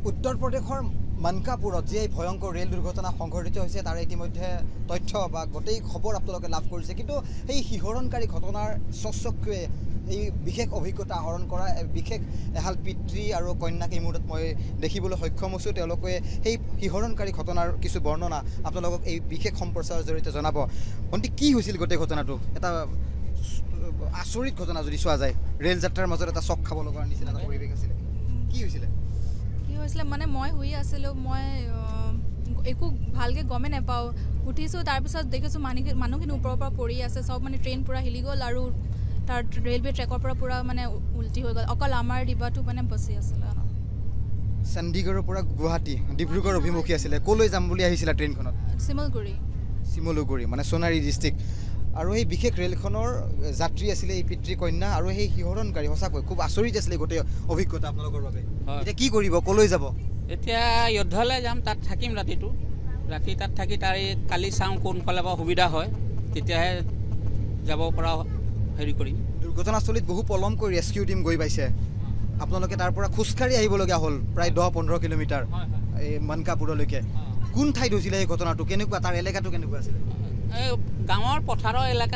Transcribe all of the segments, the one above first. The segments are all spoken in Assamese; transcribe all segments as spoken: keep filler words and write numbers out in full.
উত্তৰ প্ৰদেশৰ মানকাপুৰত যে ভয়ংকৰ ৰেল দুৰ্ঘটনা সংঘটিত হৈছে তাৰ ইতিমধ্যে তথ্য বা গোটেই খবৰ আপোনালোকে লাভ কৰিছে কিন্তু এই শিহৰণকাৰী ঘটনাৰ স্বচক্ষুৱে এই বিশেষ অভিজ্ঞতা আহৰণ কৰা বিশেষ এহাল পিতৃ আৰু কন্যাক এই মুহূৰ্তত মই দেখিবলৈ সক্ষম হৈছোঁ তেওঁলোকে সেই শিহৰণকাৰী ঘটনাৰ কিছু বৰ্ণনা আপোনালোকক এই বিশেষ সম্প্ৰচাৰৰ জৰিয়তে জনাব ভণ্টি কি হৈছিল গোটেই ঘটনাটো এটা আচৰিত ঘটনা যদি চোৱা যায় ৰেল যাত্ৰাৰ মাজত এটা চক খাব লগাৰ নিচিনা এটা পৰিৱেশ আছিল কি হৈছিলে কি হৈছিলে মানে মই শুই আছিলোঁ মই একো ভালকৈ গমে নাপাওঁ উঠিছোঁ তাৰপিছত দেখিছোঁ মানুহ মানুহখিনি ওপৰৰ পৰা পৰি আছে চব মানে ট্ৰেইন পূৰা হিলি গ'ল আৰু তাৰ ৰেলৱে ট্ৰেকৰ পৰা পূৰা মানে উল্টি হৈ গ'ল অকল আমাৰ ডিব্বাটো মানে বচি আছিলে চণ্ডীগড়ৰ পৰা গুৱাহাটী ডিব্ৰুগড় অভিমুখী আছিলে ক'লৈ যাম বুলি আহিছিলা ট্ৰেইনখনত শিমলগুৰি শিমলুগুৰি মানে সোণাৰী ডিষ্ট্ৰিক্ট আৰু এই বিশেষ ৰেলখনৰ যাত্ৰী আছিলে এই পিতৃ কন্যা আৰু সেই শিহৰণকাৰী সঁচাকৈ খুব আচৰিত আছিলে গোটেই অভিজ্ঞতা আপোনালোকৰ বাবে এতিয়া কি কৰিব ক'লৈ যাব এতিয়া যুদ্ধলৈ যাম তাত থাকিম ৰাতিটো ৰাতি তাত থাকি তাৰ কালি চাওঁ কোনফালে পৰা সুবিধা হয় তেতিয়াহে যাব পৰা হেৰি কৰিম দুৰ্ঘটনাস্থলীত বহু পলম কৰি ৰেস্কিউ টিম গৈ পাইছে আপোনালোকে তাৰ পৰা খোজকাঢ়ি আহিবলগীয়া হ'ল প্ৰায় দহ পোন্ধৰ কিলোমিটাৰ এই মানকাপুৰলৈকে কোন ঠাইত হৈছিলে এই ঘটনাটো কেনেকুৱা তাৰ এলেকাটো কেনেকুৱা আছিলে এই গাঁৱৰ পথাৰৰ এলেকা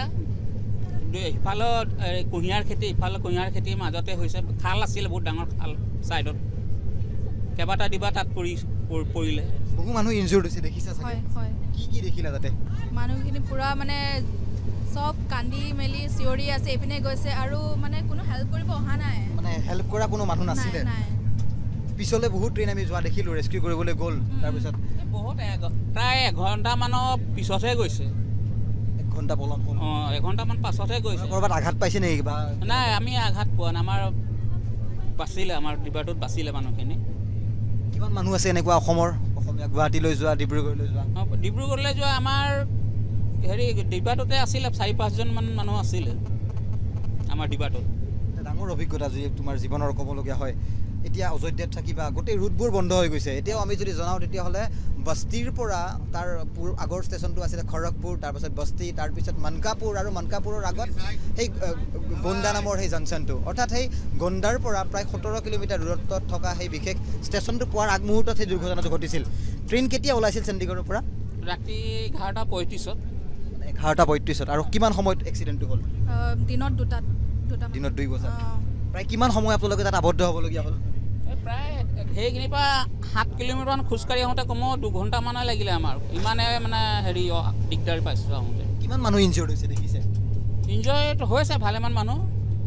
ইফালৰ কুঁহিয়াৰ খেতি ইফালে কুঁহিয়াৰ খেতিৰ মাজতে হৈছে খাল আছিলে বহুত ডাঙৰ খাল ছাইডত কেইবাটা দিবা তাত পৰি পৰিলে বহু মানুহ ইনজুৰ্ড হৈছে দেখিছা হয় হয় কি কি দেখিলা তাতে মানুহখিনি পূৰা মানে চব কান্দি মেলি চিঞৰি আছে এইপিনে গৈছে আৰু মানে কোনো হেল্প কৰিব অহা নাই মানে হেল্প কৰা কোনো মানুহ নাছিলে পিছলৈ বহুত ট্ৰেইন আমি যোৱা দেখিলোঁ ৰেস্কিউ কৰিবলৈ গ'ল তাৰপিছত বহুত প্ৰায় এঘণ্টামানৰ পিছতহে গৈছে এক ঘণ্টা পলম হ'ল অঁ এঘণ্টামান পাছতহে গৈছে ক'ৰবাত আঘাত পাইছে নেকি কিবা নাই আমি আঘাত পোৱা নাই আমাৰ বাচিলে আমাৰ ডিব্বাটোত বাচিলে মানুহখিনি কিমান মানুহ আছে এনেকুৱা অসমৰ অসমীয়া গুৱাহাটীলৈ যোৱা ডিব্ৰুগড়লৈ যোৱা অঁ ডিব্ৰুগড়লৈ যোৱা আমাৰ হেৰি ডিব্বাটোতে আছিলে চাৰি পাঁচজনমান মানুহ আছিলে আমাৰ ডিব্বাটোত ডাঙৰ অভিজ্ঞতা যদি তোমাৰ জীৱনৰ ক'বলগীয়া হয় এতিয়া অযোধ্যাত থাকিবা গোটেই ৰুটবোৰ বন্ধ হৈ গৈছে এতিয়াও আমি যদি জনাওঁ তেতিয়াহ'লে বস্তিৰ পৰা তাৰ আগৰ ষ্টেচনটো আছিলে খড়গপুৰ তাৰপিছত বস্তি তাৰপিছত মানকাপুৰ আৰু মানকাপুৰৰ আগত সেই গোণ্ডা নামৰ সেই জংচনটো অৰ্থাৎ সেই গোণ্ডাৰ পৰা প্ৰায় সোতৰ কিলোমিটাৰ দূৰত্বত থকা সেই বিশেষ ষ্টেচনটো পোৱাৰ আগমুহূৰ্তত সেই দুৰ্ঘটনাটো ঘটিছিল ট্ৰেইন কেতিয়া ওলাইছিল চণ্ডীগড়ৰ পৰা ৰাতি এঘাৰটা পঁয়ত্ৰিছত এঘাৰটা পঁয়ত্ৰিছত আৰু কিমান সময়ত এক্সিডেণ্টটো হ'ল দিনত দুটাত দুটা দিনত দুই বজাত প্ৰায় কিমান সময় আপোনালোকে তাত আবদ্ধ হ'বলগীয়া হ'ল প্ৰায় সেইখিনিৰ পৰা সাত কিলোমিটাৰমান খোজকাঢ়ি আহোঁতে কমেও দুঘণ্টামানে লাগিলে আমাৰ ইমানে মানে হেৰি দিগদাৰ পাইছোঁ আহোঁতে কিমান মানুহ ইনজিয়ৰ্ড হৈছে দেখিছে ইনজয়ড হৈছে ভালেমান মানুহ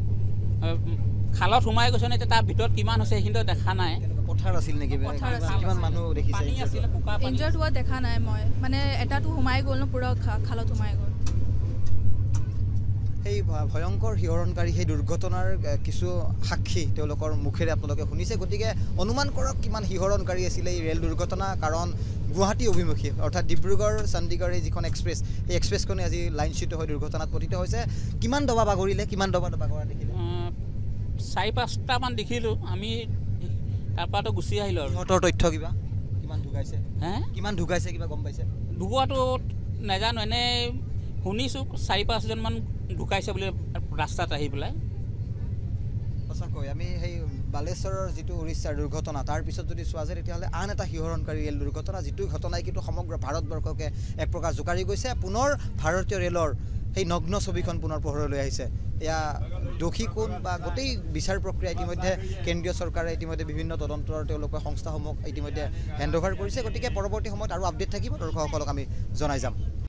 খালত সোমাই গৈছে নে এতিয়া তাৰ ভিতৰত কিমান হৈছে সেইখিনিতো দেখা নাই পথাৰ আছিল নেকি কিমান মানুহ দেখিছে ইনজিয়ৰ্ড হোৱা দেখা নাই মই মানে এটাটো সোমাই গ'ল ন পূৰা খালত সোমাই গ'ল সেই ভয়ংকৰ শিহৰণকাৰী সেই দুৰ্ঘটনাৰ কিছু সাক্ষী তেওঁলোকৰ মুখেৰে আপোনালোকে শুনিছে গতিকে অনুমান কৰক কিমান শিহৰণকাৰী আছিলে এই ৰেল দুৰ্ঘটনা কাৰণ গুৱাহাটী অভিমুখী অৰ্থাৎ ডিব্ৰুগড় চণ্ডীগড় যিখন এক্সপ্ৰেছ সেই এক্সপ্ৰেছখনে আজি লাইনচ্যুত হৈ দুৰ্ঘটনাত পতিত হৈছে কিমান দবা বাগৰিলে কিমান দবা দবা কৰা দেখিলে চাৰি পাঁচটামান দেখিলোঁ আমি তাৰপৰাতো গুচি আহিলোঁ আৰু সিহঁতৰ তথ্য কিবা কিমান ঢুকাইছে হে কিমান ঢুকাইছে কিবা গম পাইছে ঢুকোৱাটো নাজানো এনেই শুনিছোঁ চাৰি পাঁচজনমান ঢুকাইছে বুলি ৰাস্তাত আহি পেলাই সঁচাকৈ আমি সেই বালেশ্বৰৰ যিটো উৰিষ্যাৰ দুৰ্ঘটনা তাৰ পিছত যদি চোৱা যায় তেতিয়াহ'লে আন এটা শিহৰণকাৰী ৰেল দুৰ্ঘটনা যিটো ঘটনাই কিন্তু সমগ্ৰ ভাৰতবৰ্ষকে এক প্ৰকাৰ জোকাৰি গৈছে পুনৰ ভাৰতীয় ৰেলৰ সেই নগ্ন ছবিখন পুনৰ পোহৰলৈ আহিছে এয়া দোষী কোন বা গোটেই বিচাৰ প্ৰক্ৰিয়া ইতিমধ্যে কেন্দ্ৰীয় চৰকাৰে ইতিমধ্যে বিভিন্ন তদন্তৰ তেওঁলোকৰ সংস্থাসমূহক ইতিমধ্যে হেণ্ড অভাৰ কৰিছে গতিকে পৰৱৰ্তী সময়ত আৰু আপডেট থাকিব দৰ্শকসকলক আমি জনাই যাম